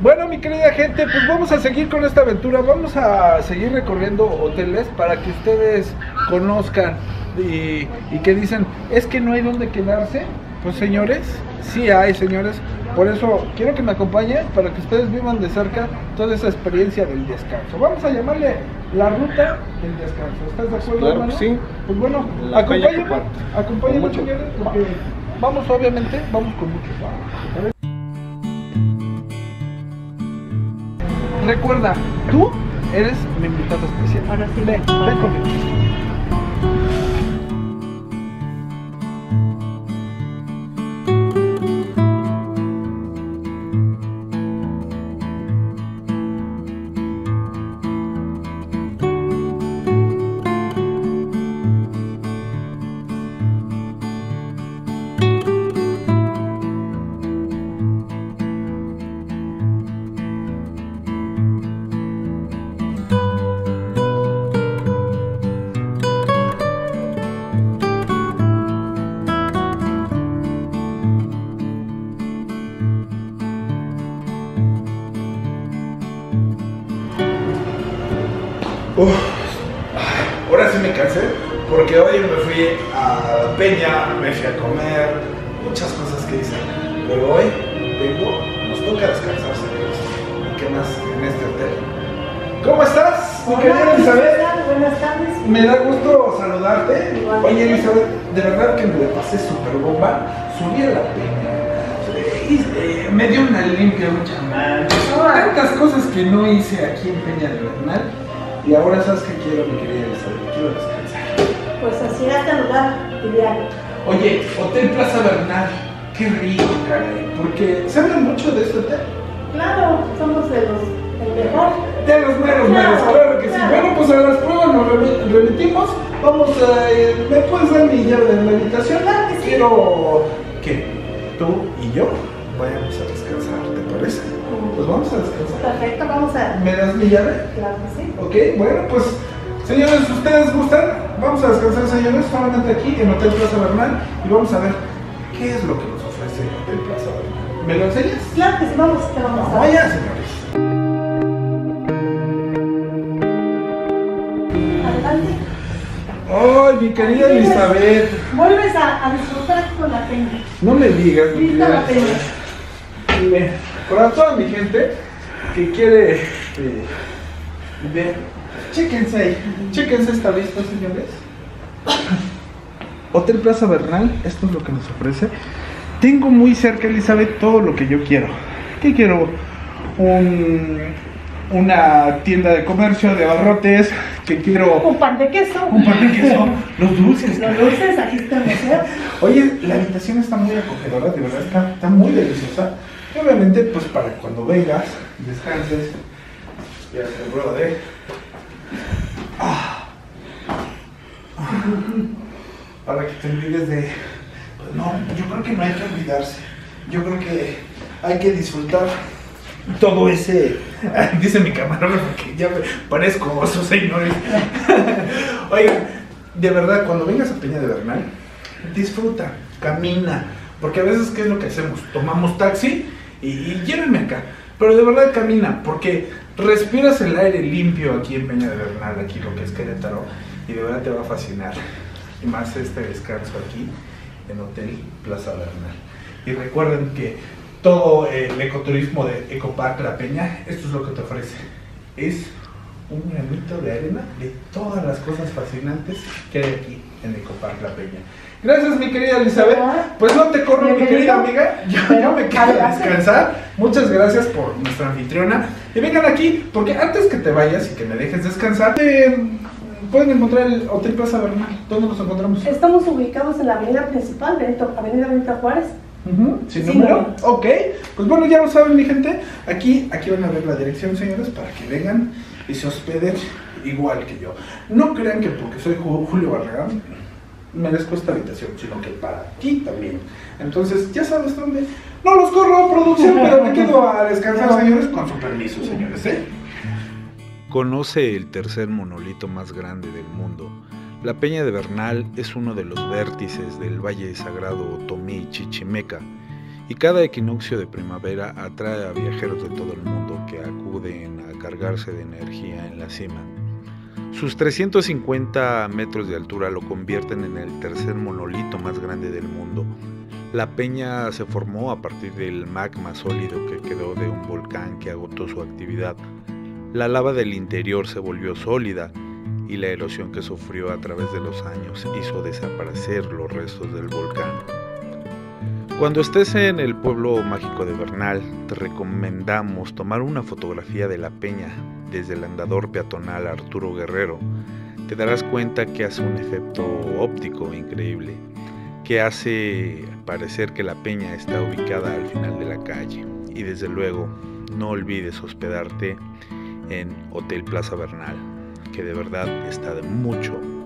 Bueno, mi querida gente, pues vamos a seguir con esta aventura. Vamos a seguir recorriendo hoteles para que ustedes conozcan y que dicen, es que no hay dónde quedarse. Pues señores, sí hay, señores. Por eso quiero que me acompañen para que ustedes vivan de cerca toda esa experiencia del descanso. Vamos a llamarle la ruta del descanso. ¿Estás de acuerdo, Claro, hermano? sí. Pues bueno, acompáñenme, señores, porque vamos, obviamente, vamos con mucho trabajo. Recuerda, tú eres mi invitado especial. Ahora sí. Ven conmigo. Ahora sí me cansé, porque hoy me fui a la peña, me fui a comer, muchas cosas que hice. Pero hoy nos toca descansar, señores. ¿Y qué más en este hotel? ¿Cómo estás, mi querida Elizabeth? Buenas tardes. Me da gusto saludarte. Igualmente. Oye, Elizabeth, de verdad que me la pasé súper bomba. Subí a la peña. Me dio una limpia, mucha mancha. Tantas cosas que no hice aquí en Peña de Bernal. Y ahora sabes que quiero, mi querida Elizabeth, quiero descansar. Pues así era este lugar ideal. Oye, Hotel Plaza Bernal, qué rico, caray. Porque se habla mucho de este hotel. Claro, somos el mejor. De los meros, claro que sí. Claro. Bueno, pues a las pruebas nos remitimos. Vamos a. ¿Me puedes dar mi llave de la habitación? Claro que sí. Quiero que tú y yo vayamos a descansar, ¿te parece? Pues vamos a descansar. Perfecto, vamos a. ¿Me das mi llave? Claro que sí. Ok, bueno, pues señores, ¿ustedes gustan? Vamos a descansar, señores, solamente aquí en Hotel Plaza Bernal y vamos a ver qué es lo que nos ofrece Hotel Plaza Bernal. ¿Me lo enseñas? Claro que sí, vamos, te vamos a. Vamos allá, señores. Adelante. Ay, mi querida Elizabeth. Vuelves a disfrutar con la peña. No me digas, mi Lista querida la peña. Elizabeth. Dime, para toda mi gente que quiere ver, chéquense ahí, chéquense esta vista, señores. Hotel Plaza Bernal, esto es lo que nos ofrece. Tengo muy cerca, Elizabeth, todo lo que yo quiero. ¿Qué quiero? Una tienda de comercio, de abarrotes, que quiero Un pan de queso. un pan de queso, los dulces. Los dulces, aquí está el museo. Oye, la habitación está muy acogedora, de verdad, está muy deliciosa. Y obviamente, pues para cuando vengas, descanses, ya se rueda de... Para que te olvides de... Pues no, yo creo que no hay que olvidarse. Yo creo que hay que disfrutar todo ese... Dice mi camarógrafo que ya me parezco oso, señores. Oigan, de verdad, cuando vengas a Peña de Bernal, disfruta, camina. Porque a veces, ¿qué es lo que hacemos? Tomamos taxi y llévenme acá. Pero de verdad camina, porque respiras el aire limpio aquí en Peña de Bernal, aquí lo que es Querétaro, y de verdad te va a fascinar. Y más este descanso aquí en Hotel Plaza Bernal. Y recuerden que todo el ecoturismo de Ecopark La Peña, esto es lo que te ofrece. Es un granito de arena de todas las cosas fascinantes que hay aquí en Ecopark La Peña. Gracias, mi querida Elizabeth. Pues no te corro, mi querida amiga. Yo me quedo a descansar. Muchas gracias por nuestra anfitriona. Y vengan aquí, porque antes que te vayas y que me dejes descansar, pueden encontrar el Hotel Plaza Bernal. ¿Dónde nos encontramos? Estamos ubicados en la avenida principal, Avenida Benito Juárez. ¿Sin Sin número? número. Ok, pues bueno, ya lo saben, mi gente. Aquí van a ver la dirección, señores, para que vengan y se hospeden igual que yo. No crean que porque soy Julio Barragán merezco esta habitación, sino que para ti también. Entonces, ya sabes dónde. No los corro, producción, pero me quedo a descansar, señores, con su permiso, señores, ¿eh? Conoce el tercer monolito más grande del mundo. La Peña de Bernal es uno de los vértices del Valle Sagrado Otomí Chichimeca y cada equinoccio de primavera atrae a viajeros de todo el mundo que acuden a cargarse de energía en la cima. Sus 350 metros de altura lo convierten en el tercer monolito más grande del mundo. La peña se formó a partir del magma sólido que quedó de un volcán que agotó su actividad. La lava del interior se volvió sólida y la erosión que sufrió a través de los años hizo desaparecer los restos del volcán. Cuando estés en el pueblo mágico de Bernal, te recomendamos tomar una fotografía de la peña desde el andador peatonal Arturo Guerrero. Te darás cuenta que hace un efecto óptico increíble, que hace parecer que la peña está ubicada al final de la calle. Y desde luego, no olvides hospedarte en Hotel Plaza Bernal, que de verdad está de mucho